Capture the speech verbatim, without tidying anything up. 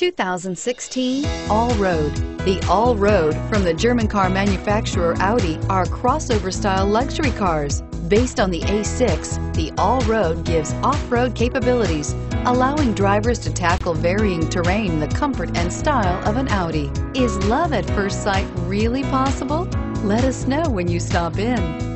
two thousand sixteen Allroad. The Allroad from the German car manufacturer Audi are crossover-style luxury cars. Based on the A six, the Allroad gives off-road capabilities, allowing drivers to tackle varying terrain in the comfort and style of an Audi. Is love at first sight really possible? Let us know when you stop in.